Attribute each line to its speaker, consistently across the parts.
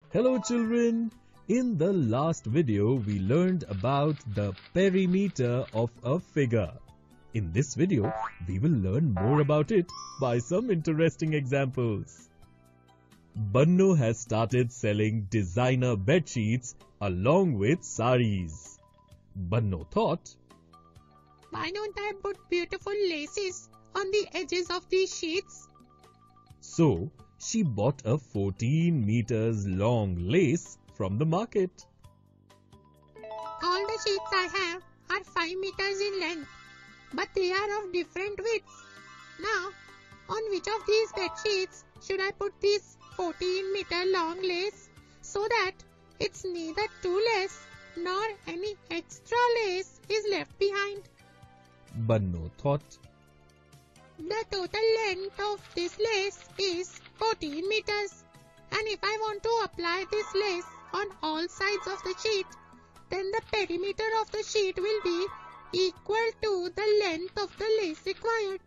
Speaker 1: Hello children! In the last video, we learned about the perimeter of a figure. In this video, we will learn more about it by some interesting examples. Banno has started selling designer bedsheets along with saris. Banno thought,
Speaker 2: why don't I put beautiful laces on the edges of these sheets?
Speaker 1: So, she bought a 14 meters long lace from the market.
Speaker 2: All the sheets I have are 5 meters in length, but they are of different widths. Now, on which of these bed sheets should I put this 14-meter long lace so that it's neither too less nor any extra lace is left behind?
Speaker 1: Banno thought,
Speaker 2: the total length of this lace is 14 meters, and if I want to apply this lace on all sides of the sheet, then the perimeter of the sheet will be equal to the length of the lace required.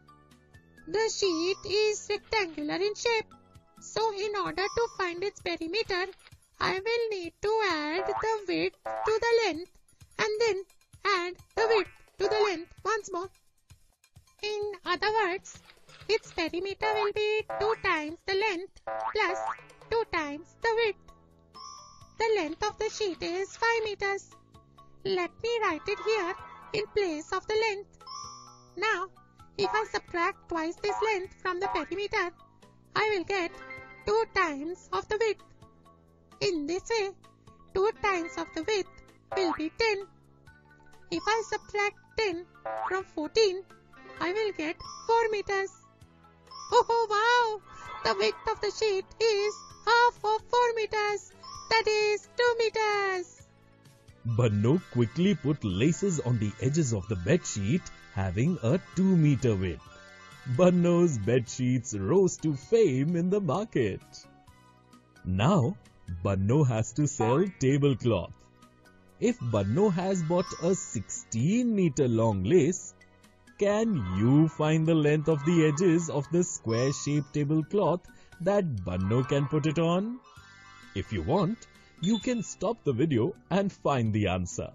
Speaker 2: The sheet is rectangular in shape, so in order to find its perimeter, I will need to add the width to the length and then add the width to the length once more. In other words, its perimeter will be 2 times the length plus 2 times the width. The length of the sheet is 5 meters. Let me write it here in place of the length. Now, if I subtract twice this length from the perimeter, I will get 2 times of the width. In this way, 2 times of the width will be 10. If I subtract 10 from 14, I will get 4 meters. Oh wow! The width of the sheet is half of 4 meters. That is 2 meters.
Speaker 1: Banno quickly put laces on the edges of the bedsheet having a 2-meter width. Banno's bedsheets rose to fame in the market. Now, Banno has to sell tablecloth. If Banno has bought a 16-meter long lace, can you find the length of the edges of the square-shaped tablecloth that Banno can put it on? If you want, you can stop the video and find the answer.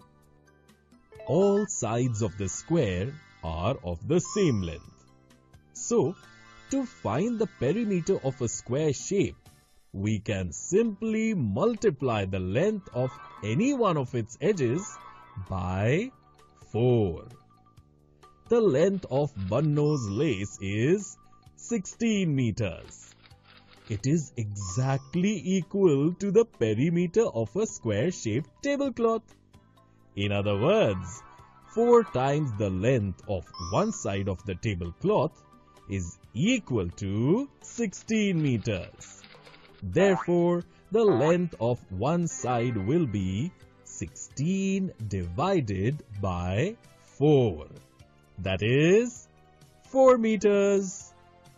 Speaker 1: All sides of the square are of the same length. So, to find the perimeter of a square shape, we can simply multiply the length of any one of its edges by 4. The length of Banno's lace is 16 meters. It is exactly equal to the perimeter of a square-shaped tablecloth. In other words, 4 times the length of one side of the tablecloth is equal to 16 meters. Therefore, the length of one side will be 16 divided by 4. That is 4 meters.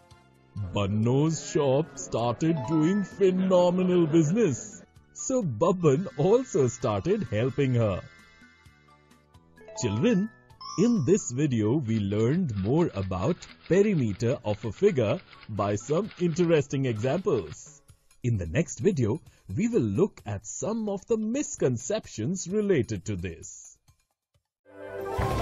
Speaker 1: Banno's shop started doing phenomenal business. So Babban also started helping her. Children, in this video we learned more about perimeter of a figure by some interesting examples. In the next video, we will look at some of the misconceptions related to this.